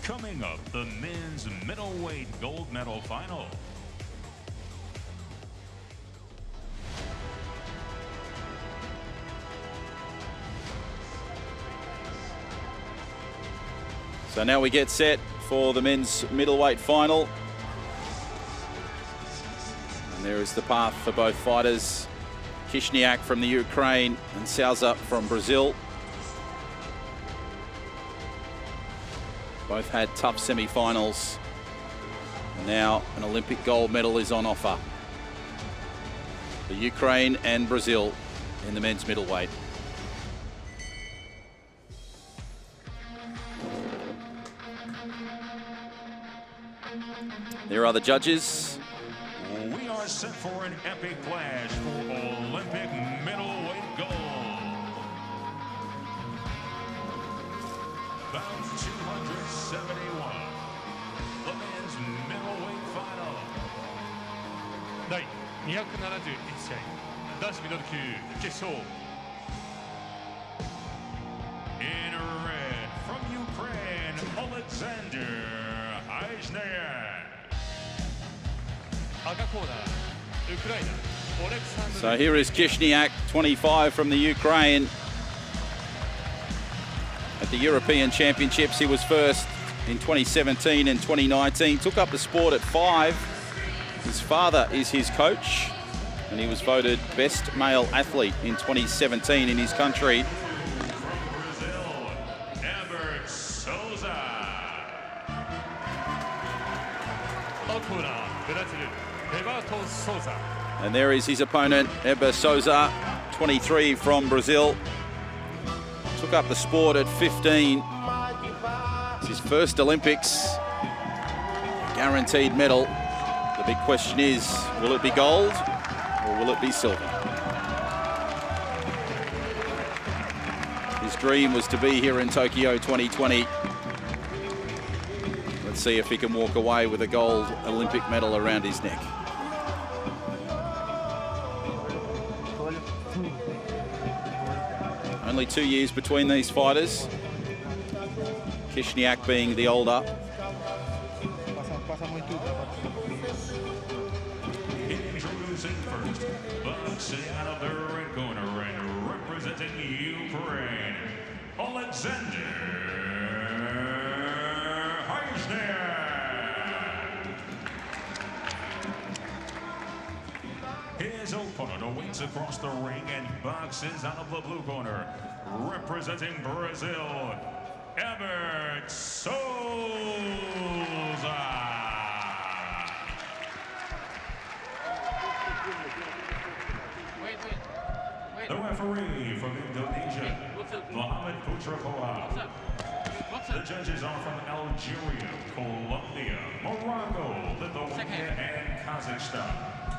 Coming up, the men's middleweight gold medal final. So now we get set for the men's middleweight final. And there is the path for both fighters. Khyzhniak from the Ukraine and Sousa from Brazil. Both had tough semi-finals. And now an Olympic gold medal is on offer. The Ukraine and Brazil in the men's middleweight. There are the judges. We are set for an epic clash for Olympic middleweight gold. Bout 271, the men's middleweight final. 第271試合男子ミドル級決勝 In red from Ukraine, Oleksandr Khyzhniak. 赤コーナーウクライナ So here is Khyzhniak, 25 from the Ukraine. At the European Championships, he was first in 2017 and 2019. Took up the sport at 5. His father is his coach, and he was voted best male athlete in 2017 in his country. Brazil, Hebert, Sousa. And there is his opponent, Euri Souza, 23 from Brazil. Took up the sport at 15. It's his first Olympics. Guaranteed medal. The big question is, will it be gold or will it be silver? His dream was to be here in Tokyo 2020. Let's see if he can walk away with a gold Olympic medal around his neck. Only 2 years between these fighters. Khyzhniak being the older. Introducing first, boxing out of the red corner and representing Ukraine, Oleksandr Khyzhniak. His opponent awaits across the ring and boxes out of the blue corner, representing Brazil, Hebert Sousa. The referee from Indonesia, Muhammad Putrapoa. The judges are from Algeria, Colombia, Morocco, Lithuania, and Kazakhstan.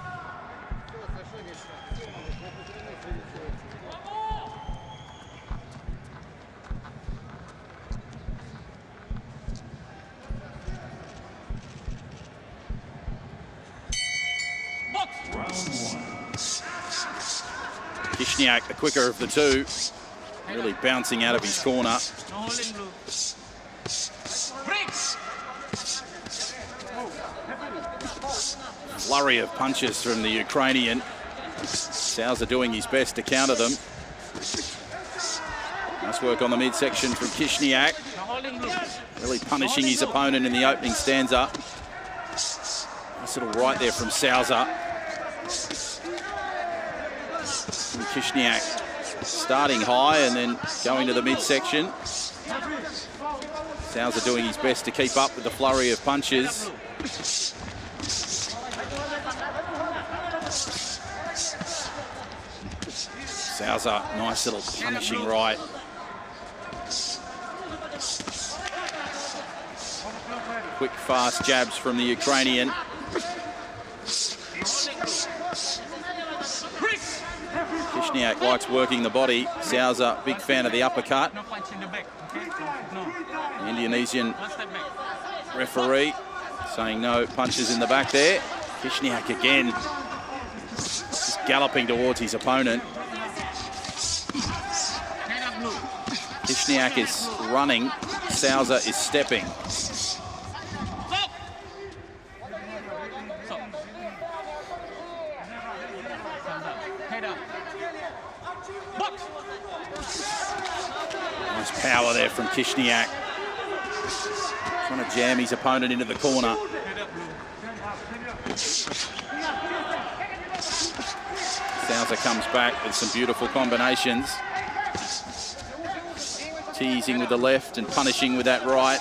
Khyzhniak, the quicker of the two, really bouncing out of his corner. Flurry of punches from the Ukrainian. Sousa doing his best to counter them. Nice work on the midsection from Khyzhniak. Really punishing his opponent in the opening stanza. Nice little right there from Sousa. Khyzhniak starting high and then going to the midsection. Sousa doing his best to keep up with the flurry of punches. Sousa, nice little punishing right. Quick, fast jabs from the Ukrainian. Khyzhniak likes working the body. Sousa, big fan of the uppercut. The Indonesian referee saying no punches in the back there. Khyzhniak again, just galloping towards his opponent. Khyzhniak is running, Sousa is stepping. Nice power there from Khyzhniak. Trying to jam his opponent into the corner. Sousa comes back with some beautiful combinations. Teasing with the left and punishing with that right.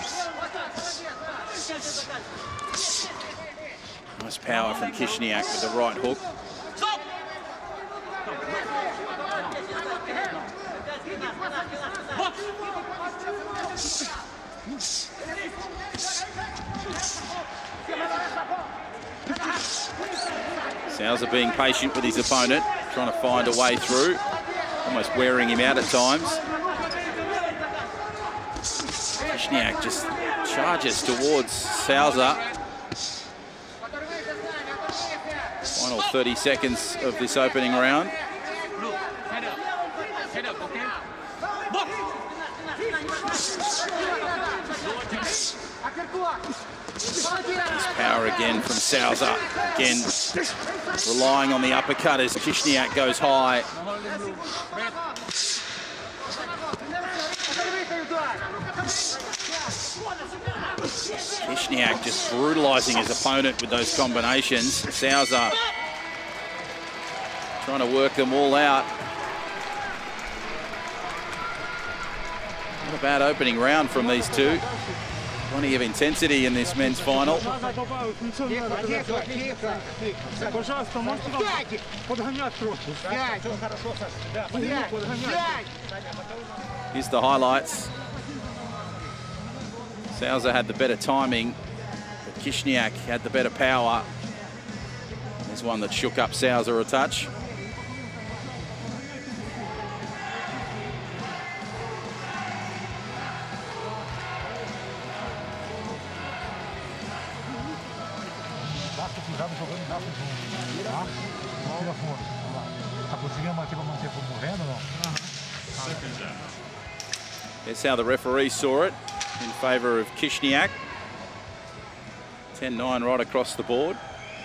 Nice power from Khyzhniak with the right hook. Sousa being patient with his opponent, trying to find a way through, almost wearing him out at times. Khyzhniak just charges towards Sousa. Final 30 seconds of this opening round. Nice power again from Sousa. Again, relying on the uppercut as Khyzhniak goes high. Khyzhniak just brutalising his opponent with those combinations. Sousa trying to work them all out. Not a bad opening round from these two. Plenty of intensity in this men's final. Here's the highlights. Sousa had the better timing, but Khyzhniak had the better power. There's one that shook up Sousa a touch. That's how the referee saw it, in favour of Khyzhniak. 10-9 right across the board.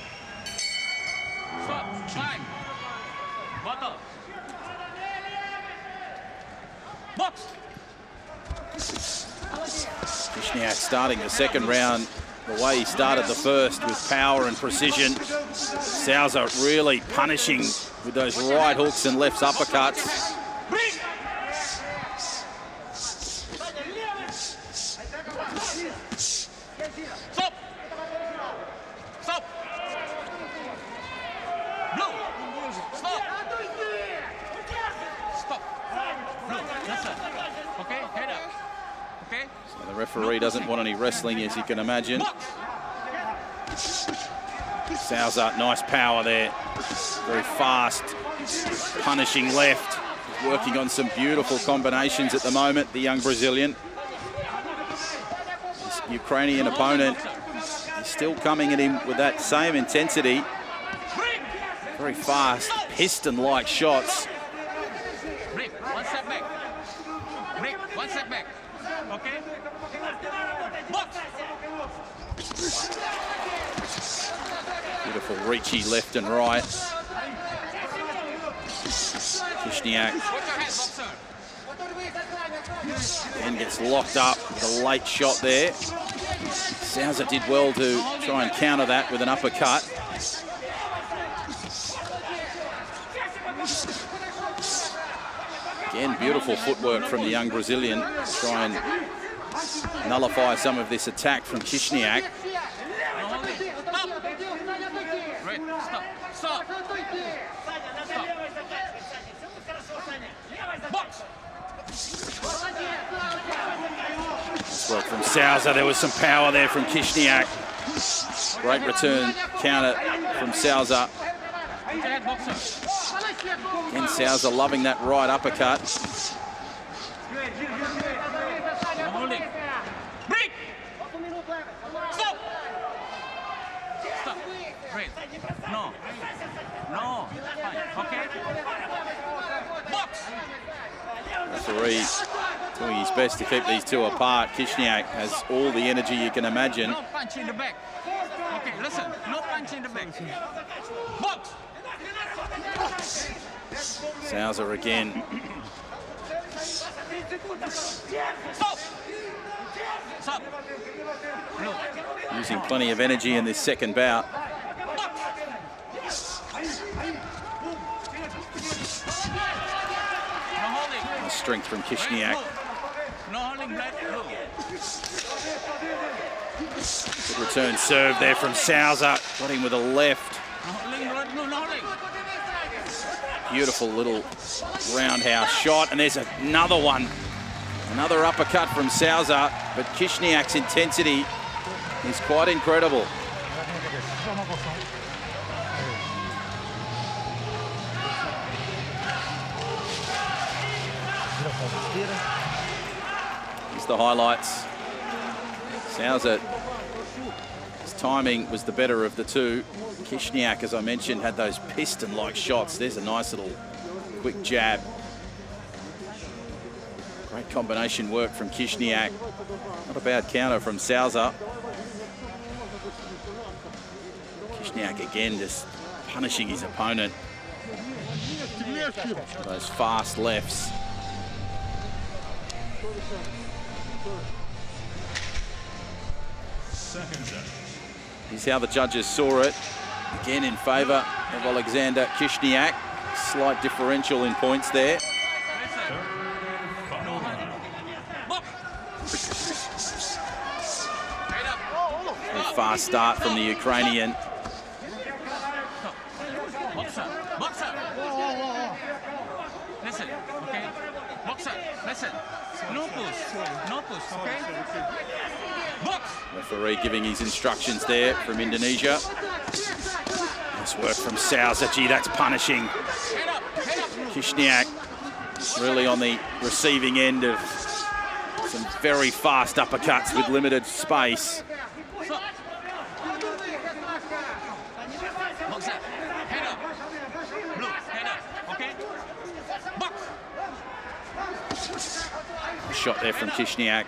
Khyzhniak starting the second round the way he started the first, with power and precision. Sousa really punishing with those right hooks and left uppercuts. The referee doesn't want any wrestling, as you can imagine. Sousa, nice power there. Very fast, punishing left. Working on some beautiful combinations at the moment, the young Brazilian. This Ukrainian opponent is still coming at him with that same intensity. Very fast, piston-like shots. One step back. One step back. Okay? Beautiful reachy left and right. Khyzhniak then gets locked up with a late shot there. Sousa did well to try and counter that with an uppercut. Again, beautiful footwork from the young Brazilian to try and nullify some of this attack from Khyzhniak. Stop. Well, from Sousa, there was some power there from Khyzhniak. Great return counter from Sousa. And Sousa loving that right uppercut. Referee doing his best to keep these two apart. Khyzhniak has all the energy you can imagine. No punch in the back. Okay, listen. No punch in the back. Box. Sousa again Stop. Blue. Using plenty of energy in this second bout. Strength from Khyzhniak. No holding, black, blue. Good return serve there from Sousa. Got him with a left. No holding, red, blue, no holding. Beautiful little roundhouse shot. And there's another one. Another uppercut from Sousa. But Khyzhniak's intensity is quite incredible. Here's the highlights. Sousa, his timing was the better of the two. Khyzhniak, as I mentioned, had those piston-like shots. There's a nice little quick jab. Great combination work from Khyzhniak. Not a bad counter from Sousa. Khyzhniak again just punishing his opponent. Those fast lefts. Here's how the judges saw it. Again in favour of Oleksandr Khyzhniak. Slight differential in points there. A fast start from the Ukrainian. Boxer. Listen, okay? Boxer, listen. No push, okay? Box! Referee giving his instructions there from Indonesia. Nice work from Sousa. Gee, that's punishing. Khyzhniak really on the receiving end of some very fast uppercuts with limited space. Boxer, head up. Blue, head up, okay? Box! Shot there from Khyzhniak.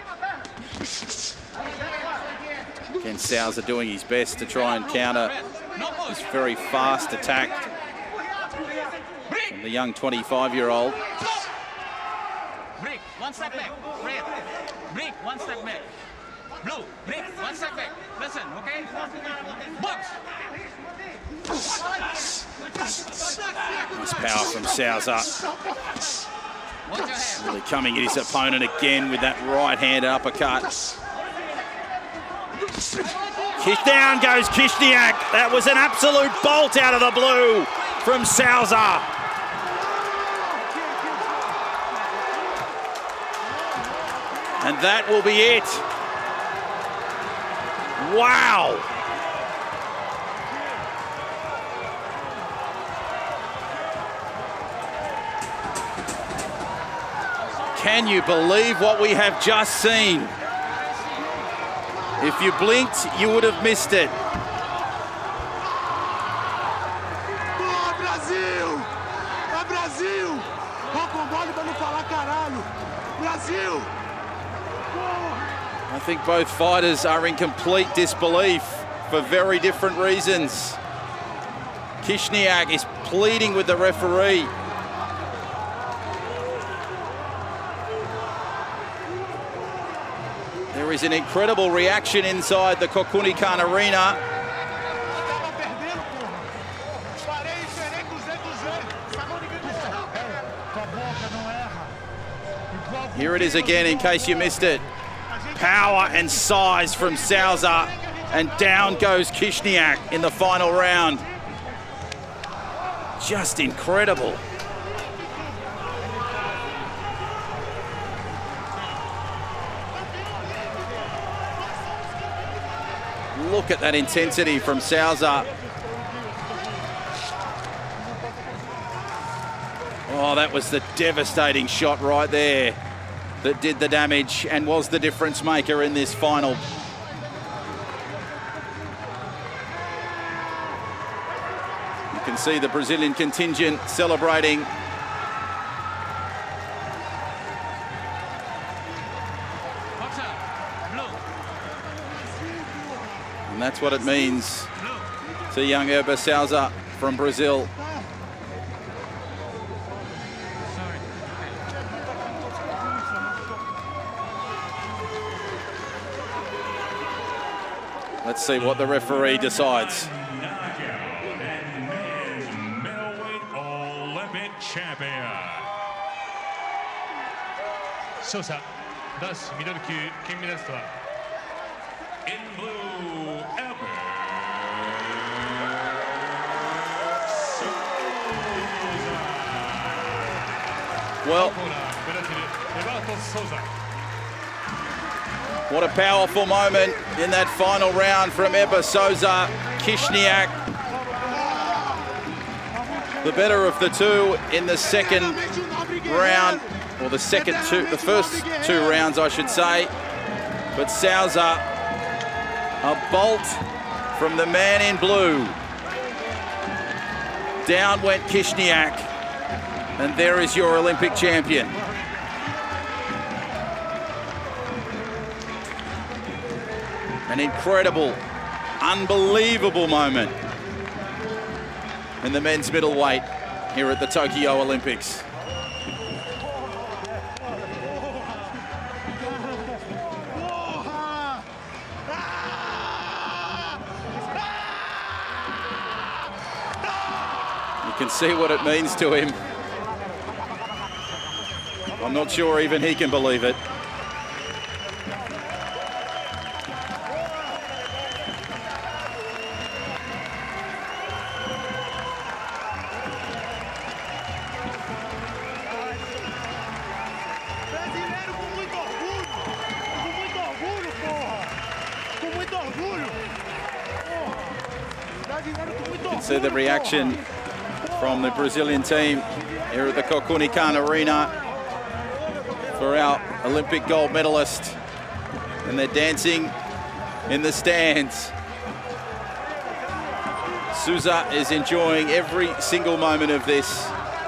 Again, Sousa doing his best to try and counter this very fast attack from the young 25-year-old. Break, one step back. Red. Break, one step back. Blue, break, one step back. Listen, okay? Box! Nice power from Sousa. Really coming at his opponent again with that right-hand uppercut. Down goes Khyzhniak. That was an absolute bolt out of the blue from Sousa. And that will be it. Wow. Can you believe what we have just seen? If you blinked, you would have missed it. Brasil! É Brasil! Rocambole pra não falar caralho! Brasil! I think both fighters are in complete disbelief for very different reasons. Khyzhniak is pleading with the referee. There is an incredible reaction inside the Kokunikan arena. Here it is again in case you missed it. Power and size from Sousa, and down goes Khyzhniak in the final round. Just incredible. Look at that intensity from Sousa. Oh, that was the devastating shot right there that did the damage and was the difference maker in this final. You can see the Brazilian contingent celebrating. And that's what it means to young Euri Cedeño from Brazil. Let's see what the referee decides. And men's middleweight Olympic champion. Sousa 男子ミドル級金メダリストは In blue, Eumir Well, コーナーブラジルヘバート・ソウザ what a powerful moment in that final round from Euri Sousa. Khyzhniak, the better of the two in the second round, or the first two rounds, I should say. But Sousa, a bolt from the man in blue. Down went Khyzhniak, and there is your Olympic champion. An incredible, unbelievable moment in the men's middleweight here at the Tokyo Olympics. You can see what it means to him. I'm not sure even he can believe it. You can see the reaction from the Brazilian team here at the Kokunikkan Arena for our Olympic gold medalist, and they're dancing in the stands. Sousa is enjoying every single moment of this.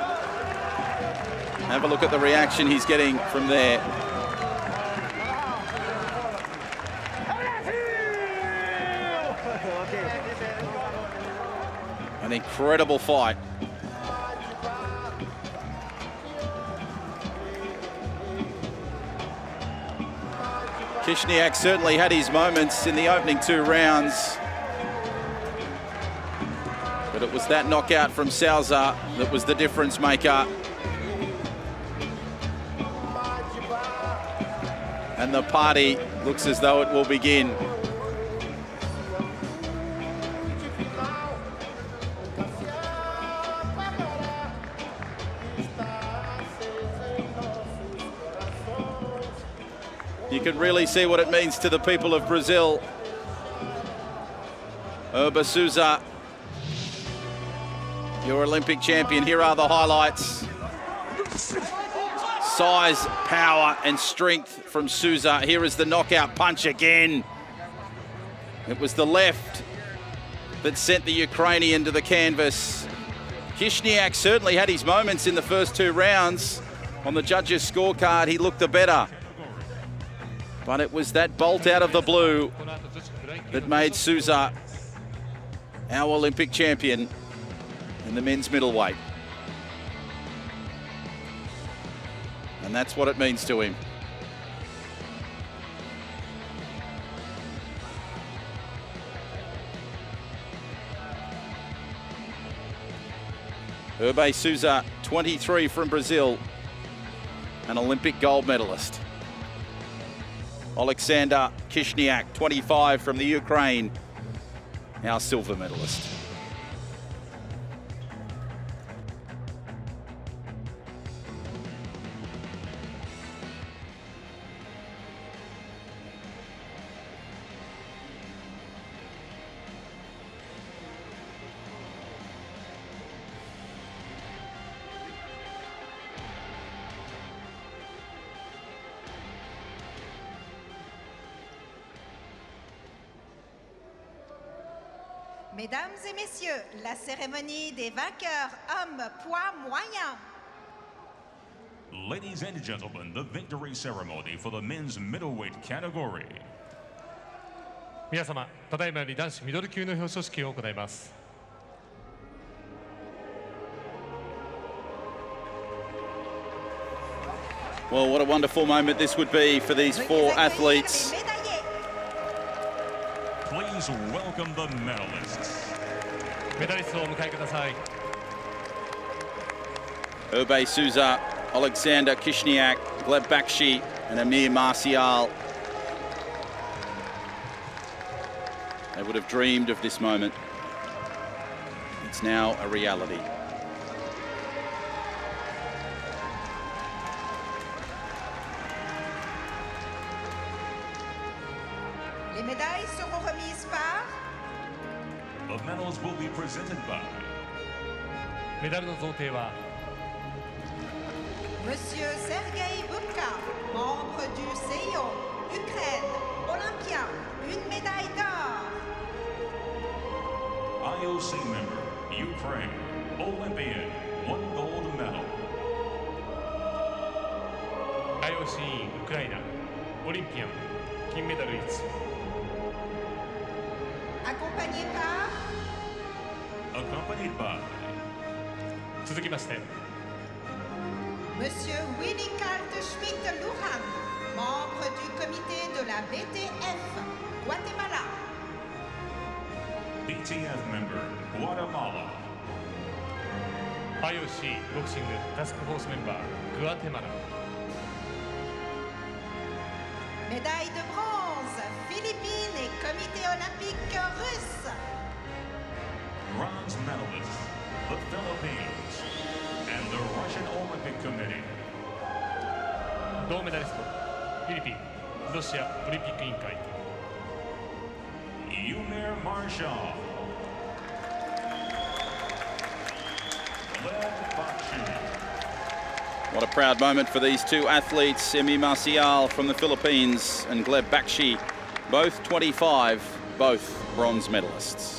Have a look at the reaction he's getting from there. An incredible fight. Khyzhniak certainly had his moments in the opening two rounds, but it was that knockout from Sousa that was the difference maker. And the party looks as though it will begin. You can really see what it means to the people of Brazil. Euri Sousa, your Olympic champion. Here are the highlights. Size, power, and strength from Sousa. Here is the knockout punch again. It was the left that sent the Ukrainian to the canvas. Khyzhniak certainly had his moments in the first two rounds. On the judges' scorecard, he looked the better. But it was that bolt out of the blue that made Sousa our Olympic champion in the men's middleweight. And that's what it means to him. Euri Sousa, 23 from Brazil, an Olympic gold medalist. Oleksandr Khyzhniak, 25 from the Ukraine, our silver medalist. Mesdames et messieurs, la cérémonie des vainqueurs hommes poids moyen. Ladies and gentlemen, the victory ceremony for the men's middleweight category. 皆様、ただいまより男子ミドル級の表彰式を行います。 Well, what a wonderful moment this would be for these four athletes. Please Please welcome the medalists. メダリストをお迎えください。 Sousa, Oleksandr Khyzhniak, Gleb Bakschi, and Eumir Marcial. They would have dreamed of this moment. It's now a reality. Les médailles seront remises par The medals will be presented by メダルの贈呈は Monsieur Sergei Bubka, membre du CIO, Ukraine, Olympien, une médaille d'or. IOC member, Ukraine, Olympian, 1 gold medal. IOC ウクライナオリンピアン金メダル1 Accompagné par Accompanied by 続きまして Monsieur Wilian, membre du comité de la BTF, Guatemala. BTF member, Guatemala. IOC ボクシングタスクフォースメンバーグアテマラ Médaille de bronze, Philippines et comité olympique russe. Bronze medalists, the Philippines, and the Russian Olympic Committee. 銅メダリストフィリピンロシアオリンピック委員会 Eumir Marcial. Gleb Bakschi. What a proud moment for these two athletes, Eumir Marcial from the Philippines and Gleb Bakschi, both 25, both bronze medalists.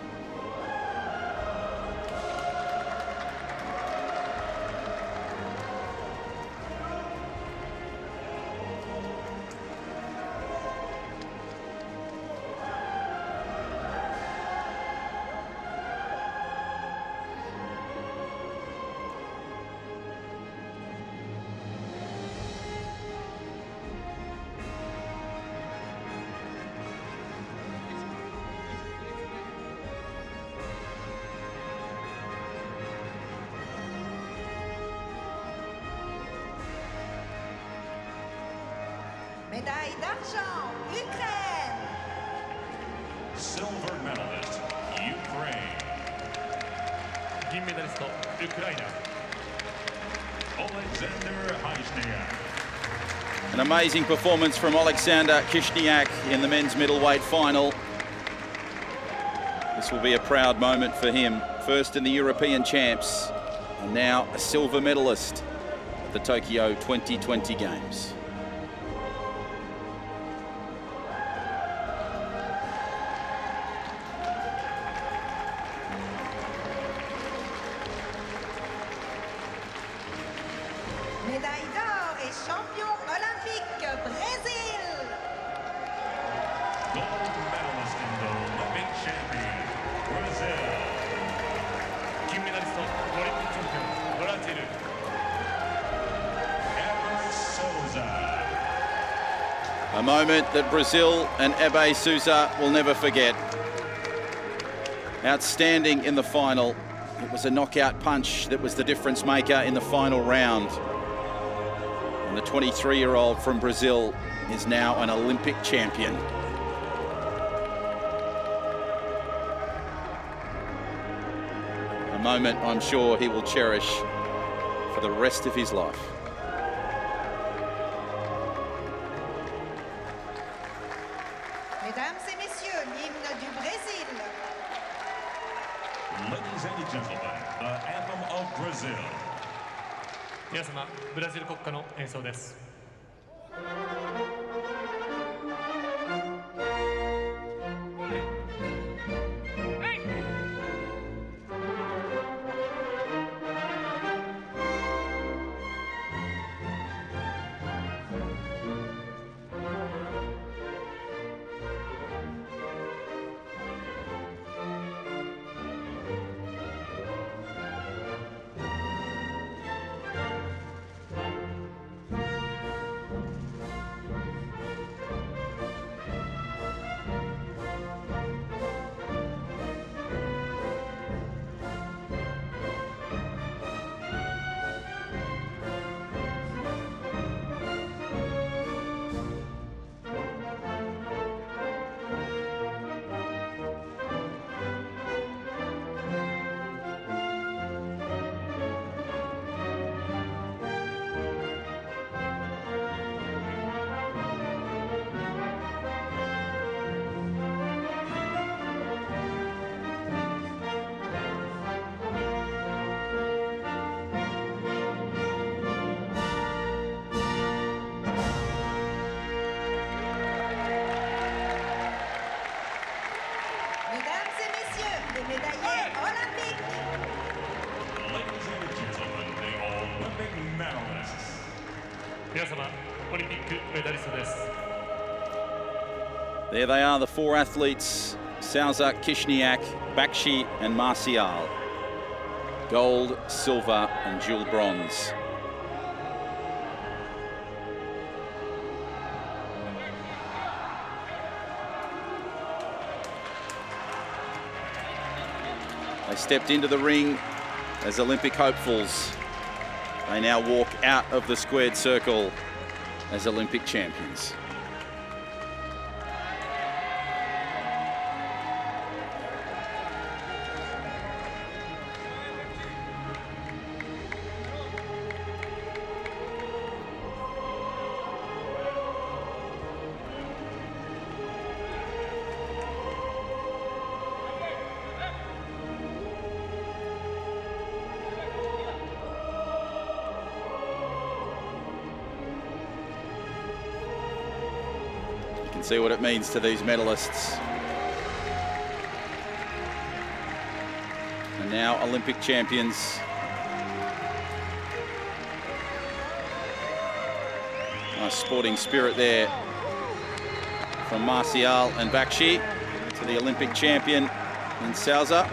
Médaille d'argent, Ukraine. Silver medalist, Ukraine. 銀メダリストウクライナ Oleksandr Khyzhniak. An amazing performance from Oleksandr Khyzhniak in the men's middleweight final. This will be a proud moment for him. First in the European champs, and now a silver medalist at the Tokyo 2020 Games. Médaille d'or et champion olympique, Brésil. Gold medalist and Olympic champion, Brazil. 金メダリストオリンピックチャンピオンブラジル Hebert Sousa. A moment that Brazil and Sousa will never forget. Outstanding in the final. It was a knockout punch that was the difference maker in the final round. And the 23-year-old from Brazil is now an Olympic champion. A moment I'm sure he will cherish for the rest of his life. Mesdames et messieurs, l'hymne du Brésil. Ladies and gentlemen, the anthem of Brazil. 皆様ブラジル国歌の演奏です The 皆様オリンピックメダリストです。 There they are, the four athletes: Sousa, Khyzhniak, Bakschi and Marcial. Gold, silver and dual bronze. They stepped into the ring as Olympic hopefuls. They now walk out of the squared circle as Olympic champions. See what it means to these medalists. And now Olympic champions. Nice sporting spirit there from Marcial and Bakschi to the Olympic champion in Sousa.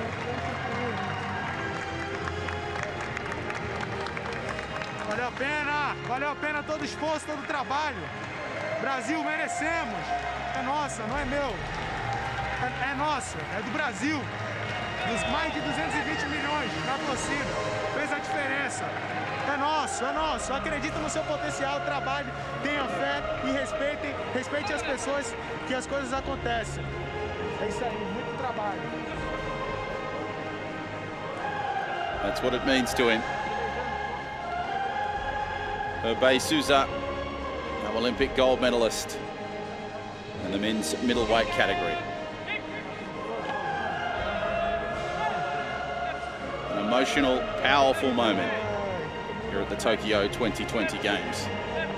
Valeu a pena todo o esforço, todo o trabalho. Brasil, merecemos. É nossa, não é meu. É nossa, é do Brasil. Dos mais de 220 milhões na torcida. Fez a diferença. É nosso. Acredita no seu potencial, trabalhe, tenha fé e respeite as pessoas, que as coisas acontecem. É isso aí, muito trabalho. That's what it means to him. Euri Sousa, our Olympic gold medalist in the men's middleweight category. An emotional, powerful moment here at the Tokyo 2020 Games.